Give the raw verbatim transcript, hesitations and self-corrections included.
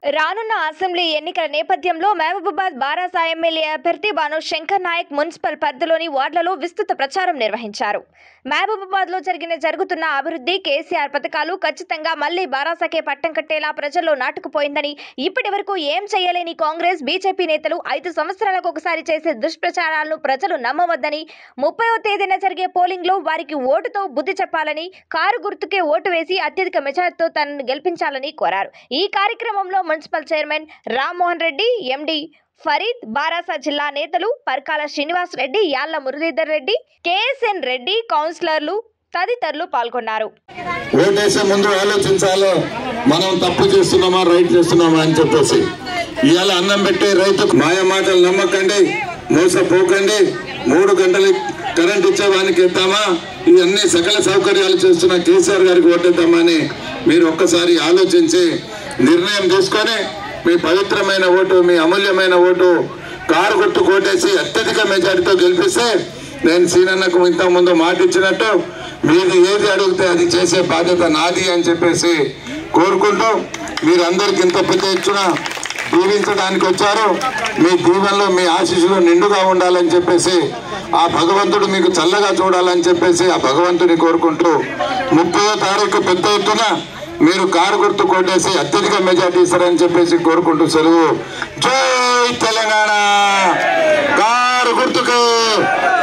రానున్న అసెంబ్లీ ఎన్నికల నేపథ్యంలో మహబూబాబాద్ బారాసా ఎమ్మెల్యే అభ్యర్థి బాను శంకర్ నాయక్ మున్సిపల్ పరిధిలోని వార్డులలో విస్తృత ప్రచారం నిర్వహించారు. మహబూబాబాద్ లో జరిగిన జరుగుతున్న అభివృద్ధి, కేసీఆర్ పథకాలు ఖచ్చితంగా మళ్లీ బారాసాకే పట్టం కట్టేలా ప్రజల్లో నాటుకుపోయిందని, ఇప్పటి వరకు ఏం చేయలేని కాంగ్రెస్, బీజేపీ నేతలు ఐదు సంవత్సరాలకు ఒకసారి చేసే దుష్ప్రచారాలను ప్రజలు నమ్మవద్దని, ముప్పైవ తేదీన జరిగే పోలింగ్ లో వారికి ఓటుతో బుద్ధి చెప్పాలని, కారు గుర్తుకే ఓటు వేసి అత్యధిక మెజార్టీతో తనను గెలిపించాలని కోరారు. ఈ కార్యక్రమంలో municipal chairman Rammohan Reddy, MD Farid, Bharasa జిల్లా నేతలు పర్కాల శ్రీనివాస్ రెడ్డి, యాళ్ల మురళీధర్ రెడ్డి, కేఎస్ఎన్ రెడ్డి, కౌన్సిలర్లు తదితరులు పాల్గొన్నారు. ఓటేసే ముందు ఆలోచించాలి, మనం తప్పు చేస్తున్నామా రైట్ చేస్తున్నామా అని చెప్పేసి. ఇవాళ అన్నం పెట్టే రైతుకు మాయ మాటలు నమ్మకండి, మోసపోకండి. మూడు గంటలు కరెంట్ ఇచ్చేవానికి ఇద్దామా, ఇవన్నీ సకల సౌకర్యాలు చేస్తున్న కేసీఆర్ గారికి ఓటేద్దామా అని మీరు ఒక్కసారి ఆలోచించి నిర్ణయం తీసుకొని మీ పవిత్రమైన ఓటు, మీ అమూల్యమైన ఓటు కారు గుర్తు కోటేసి అత్యధిక మెజారిటీతో గెలిపిస్తే నేను సీనన్నకు ఇంతకుముందు మాట ఇచ్చినట్టు మీరు ఏది అడిగితే అది చేసే బాధ్యత నాది అని చెప్పేసి కోరుకుంటూ, మీరందరికీ ఇంత పెద్ద ఎత్తున దీవించడానికి వచ్చారు. మీ దీవెనలో మీ ఆశీస్సులు నిండుగా ఉండాలని చెప్పేసి, ఆ భగవంతుడు మీకు చల్లగా చూడాలని చెప్పేసి ఆ భగవంతుని కోరుకుంటూ, ముప్పయో తారీఖు పెద్ద ఎత్తున మీరు కారు గుర్తు కొట్టేసి అత్యధిక మెజార్టీ ఇస్తారని చెప్పేసి కోరుకుంటూ సెలవు. జై తెలంగాణ, కారు గుర్తుకు.